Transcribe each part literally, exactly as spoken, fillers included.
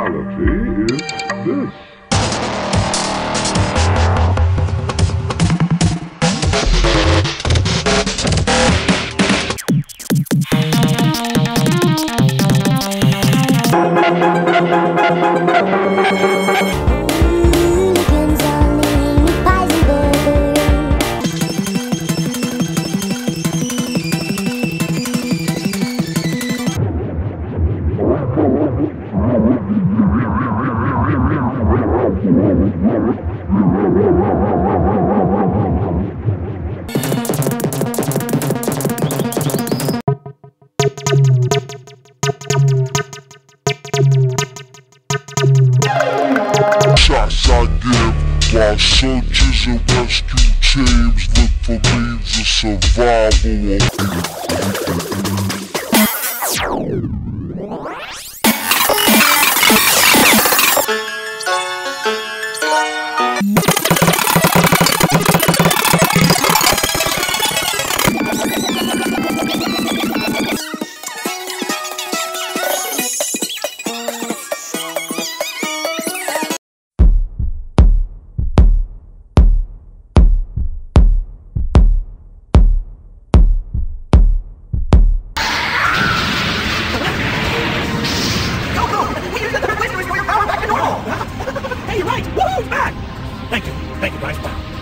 reality is this. Shots I give while searches and rescue teams look for means of survival. Hey, you're right! Woohoo! Back! Thank you. Thank you, guys.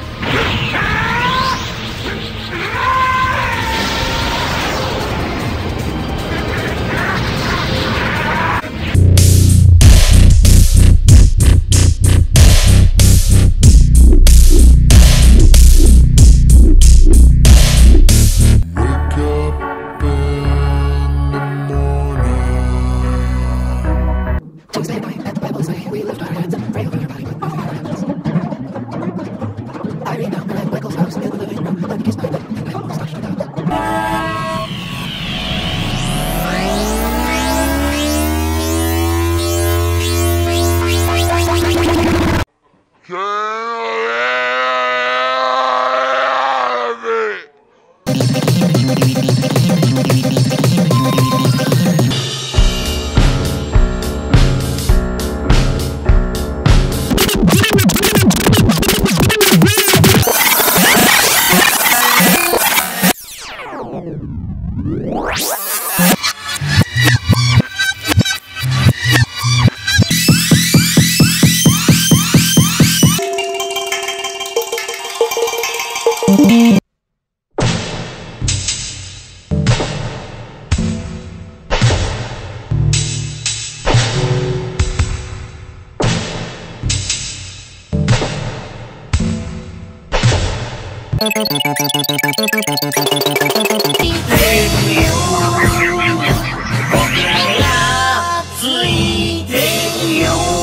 Tuesday night at the Bible say we lift our hands and pray over your body. I read down at Michael's house in the living room. Let me kiss my leg and I almost touched it out. Three,